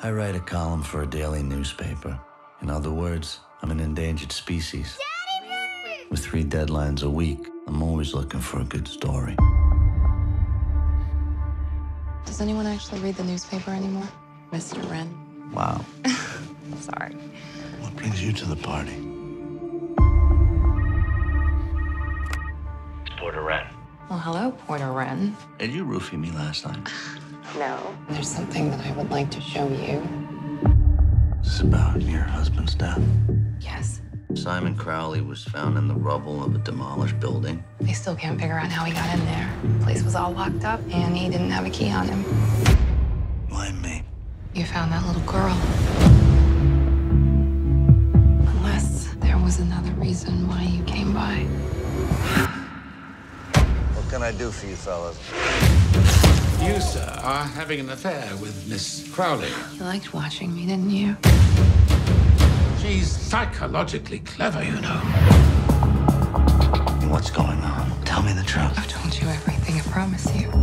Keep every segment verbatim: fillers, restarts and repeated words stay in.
I write a column for a daily newspaper. In other words, I'm an endangered species. Daddy! With three deadlines a week, I'm always looking for a good story. Does anyone actually read the newspaper anymore? Mister Wren. Wow. Sorry. What brings you to the party? It's Porter Wren. Well, hello, Porter Wren. Did you roofie me last night? No. There's something that I would like to show you. Is this about your husband's death? Yes. Simon Crowley was found in the rubble of a demolished building. They still can't figure out how he got in there. The place was all locked up, and he didn't have a key on him. Why me? You found that little girl. Unless there was another reason why you came by. What can I do for you fellas? You, sir, are having an affair with Miss Crowley. You liked watching me, didn't you? She's psychologically clever, you know. What's going on? Tell me the truth. I've told you everything, I promise you.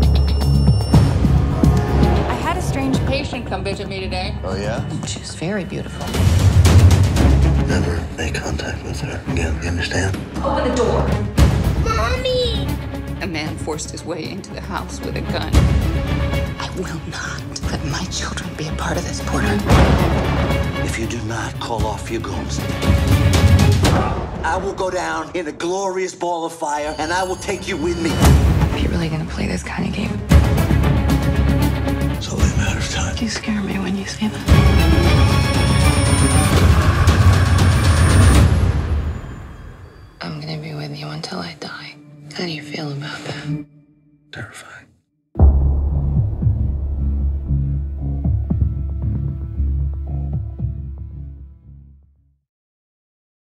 I had a strange patient come visit me today. Oh, yeah? She was very beautiful. Never make contact with her again, you understand? Open the door. Mommy! A man forced his way into the house with a gun. I will not let my children be a part of this, Porter. If you do not call off your goons, I will go down in a glorious ball of fire, and I will take you with me. Are you really gonna play this kind of game? It's only a matter of time. You scare me when you say that. I'm gonna be with you until I die. How do you feel about that? Terrified.